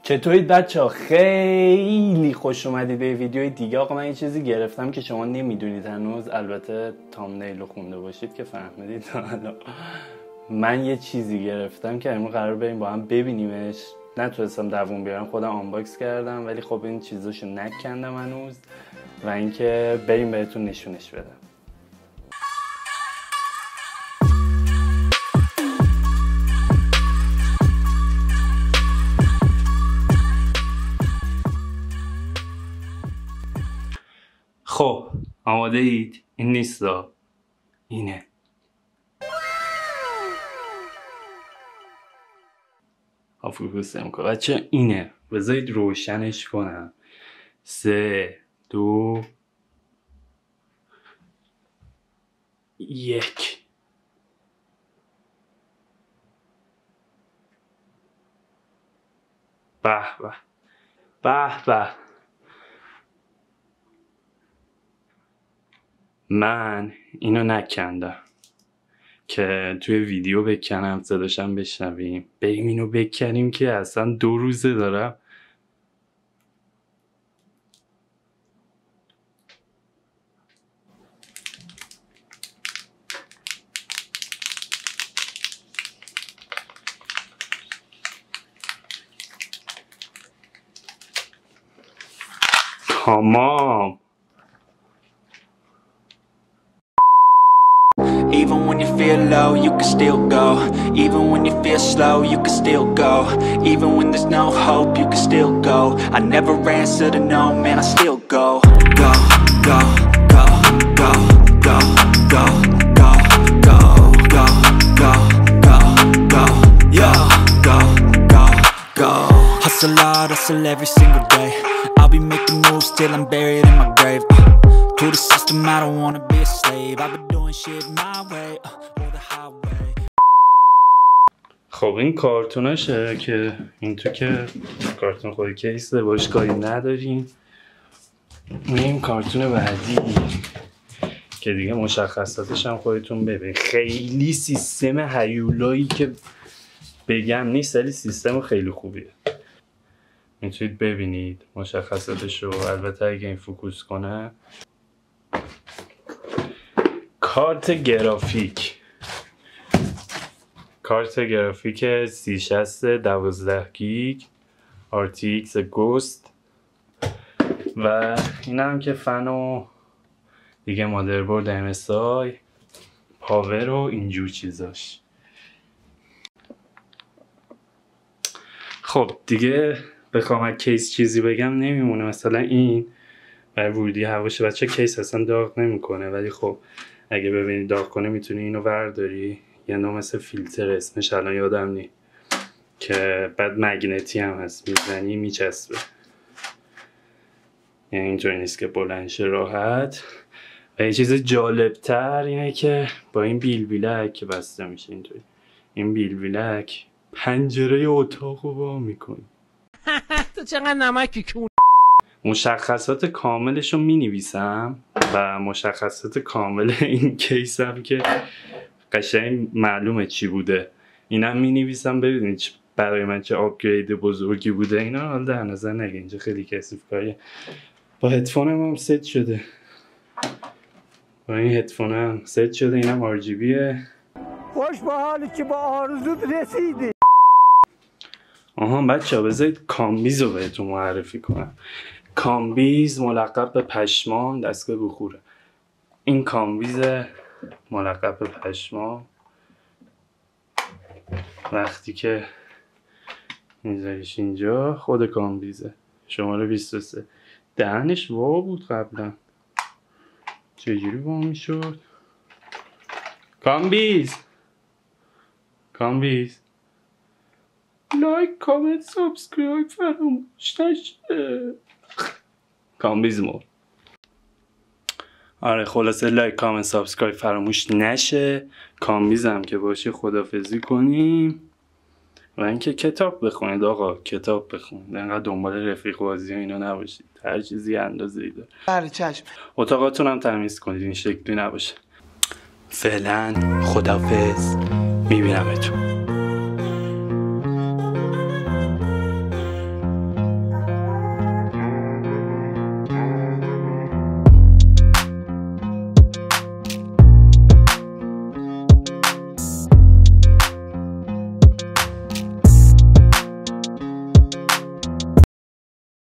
چطورید بچه‌ها؟ خیلی خوش اومدید به ویدیوی دیگه. آقا من یه چیزی گرفتم که شما نمیدونید هنوز، البته تامنیل رو خونده باشید که فهمیدید. حالا من یه چیزی گرفتم که امروز قرار بریم با هم ببینیمش. نتونستم دووم بیارم، خودم آنباکس کردم، ولی خب این چیزاشو نکندم هنوز و اینکه بریم بهتون نشونش بدم. خب آماده اید؟ این نیستا، اینه. فوکوس نمیکنه بچه، اینه. بذارید روشنش کنم. 3 2 1. به به به به. من اینو نکندم که توی ویدیو بکنم صداشم بشنویم. بریم اینو بکنیم که اصلا 2 روزه دارم تمام. Even when you feel low, you can still go. Even when you feel slow, you can still go. Even when there's no hope, you can still go. I never answer to no, man, I still go. Go, go, go, go, go, go, go, go, go, go, go, go, yo, go, go, go. Hustle hard, hustle every single day. I'll be making moves till I'm buried in my grave. To the system, I don't wanna be a slave. I've been doing shit my way, or the highway. خب این کارتوناشه که این تو که کارتون خود کیسه، باش کاری نداریم. این کارتون بعدی که دیگه مشخصاتش هم خودتون ببینید. خیلی سیستم هیولایی که بگم نیست، ولی سیستم خیلی خوبیه. میتونید ببینید مشخصاتش رو. البته اگه این فوکوس کنه. کارت گرافیک 3060 12 گیگ RTX گوست و این هم که فن و دیگه مادربرد MSI پاور و اینجور چیزاش. خب دیگه بخوام کیس چیزی بگم نمیمونه. مثلا این برای ورودی هواشه بچه، کیس اصلا داغ نمیکنه، ولی خب اگه ببینی داغ کنه میتونی اینو برداری. یه نوع مثل فیلتر، اسمش الان یادم نی، که بعد مگنتی هم هست، میزنی میچسبه. یعنی اینطوری نیست که بلند شه راحت. و یه چیز جالبتر اینه که با این بیلبیلک که بسته میشه اینطوری، این بیلبیلک پنجره اتاق رو وا میکنه. تو چقدر نمکی کون. مشخصات کاملش رو می نویسم و مشخصات کامل این کیس هم که قشنگ معلومه چی بوده اینم می نویسم. ببینید برای من چه آپگرید بزرگی بوده. اینا حالا در نظر نگه، اینجا خیلی کثیف کاریه. با هدفونم هم ست شده، با این هدفونم ست شده. اینم RGBه. خوش به حالی که با آرزوت رسیدی. آها بچه ها، بذارید کامبیز رو بهتون معرفی کنم. کامبیز ملقب به پشمان دستگاه بخوره. این کامبیز ملقب به پشمان، وقتی که میذاریش اینجا خود کامبیزه. شماره 23. دهنش وا بود قبلا، چجوری وا میشد؟ کامبیز لایک کامنت سابسکرایب فراموش نشه. کامبیز مود. آره خلاصه لایک کامنت سابسکرایب فراموش نشه. کامبیز هم که باشه خدافظی کنیم. و اینکه کتاب بخونید آقا، کتاب بخونید. انقدر دنبال رفیق بازی اینا نباشید. هر چیزی اندازه‌ای داره. بله چشم. اتاقاتون هم تمیز کنید، این شکلی نباشه. فعلا خدافظ، میبینمتون.